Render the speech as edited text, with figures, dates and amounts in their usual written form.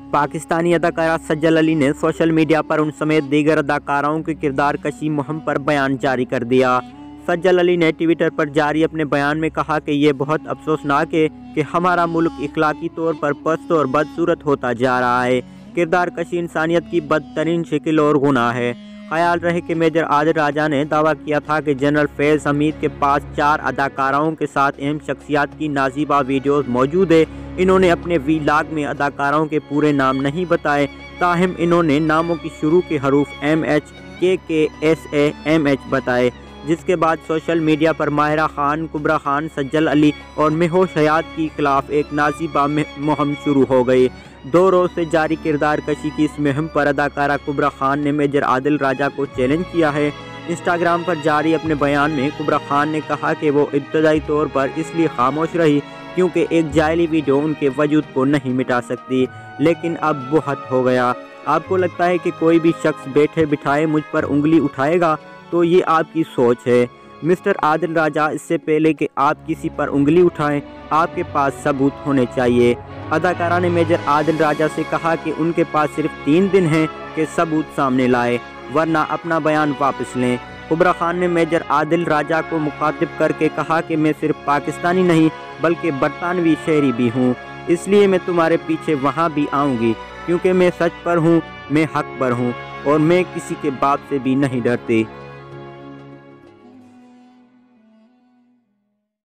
पाकिस्तानी अदाकारा सज्जल अली ने social media पर उन समेत दीगर अदाकाराओं की किरदार कशी मुहिम पर बयान जारी कर दिया। सज्जल अली ने ट्विटर पर जारी अपने बयान में कहा कि ये बहुत अफसोसनाक है कि हमारा मुल्क इखलाकी तौर पर पस्त और बदसूरत होता जा रहा है। किरदार कशी इंसानियत की बदतरीन शक्ल और गुनाह है। ख्याल रहे कि मेजर आदिल राजा ने दावा किया था कि जनरल फैज़ हमीद के पास 4 अदाकाराओं के साथ अहम शख्सियात की नाजीबा वीडियोस मौजूद है। इन्होंने अपने वीलाग में अदाकाराओं के पूरे नाम नहीं बताए, ताहम इन्होंने नामों की शुरू के हरूफ MH, KK, SA, MH बताए, जिसके बाद सोशल मीडिया पर माहिरा खान, कुबरा खान, सज्जल अली और मेहोश हयात के खिलाफ एक नाजीबा मुहिम शुरू हो गई। 2 रोज़ से जारी किरदार कशी की इस मुहिम पर अदाकारा कुबरा खान ने मेजर आदिल राजा को चैलेंज किया है। इंस्टाग्राम पर जारी अपने बयान में कुबरा खान ने कहा कि वो इब्तदाई तौर पर इसलिए खामोश रही क्योंकि एक जायली वीडियो उनके वजूद को नहीं मिटा सकती, लेकिन अब बहुत हो गया। आपको लगता है कि कोई भी शख्स बैठे बिठाए मुझ पर उंगली उठाएगा, तो ये आपकी सोच है। मिस्टर आदिल राजा, इससे पहले कि आप किसी पर उंगली उठाएं, आपके पास सबूत होने चाहिए। अदाकारा ने मेजर आदिल राजा से कहा कि उनके पास सिर्फ 3 दिन हैं कि सबूत सामने लाए, वरना अपना बयान वापस लें। कुबरा खान ने मेजर आदिल राजा को मुखातिब करके कहा कि मैं सिर्फ पाकिस्तानी नहीं बल्कि बरतानवी शहरी भी हूँ, इसलिए मैं तुम्हारे पीछे वहाँ भी आऊँगी, क्योंकि मैं सच पर हूँ, मैं हक पर हूँ और मैं किसी के बाप से भी नहीं डरती।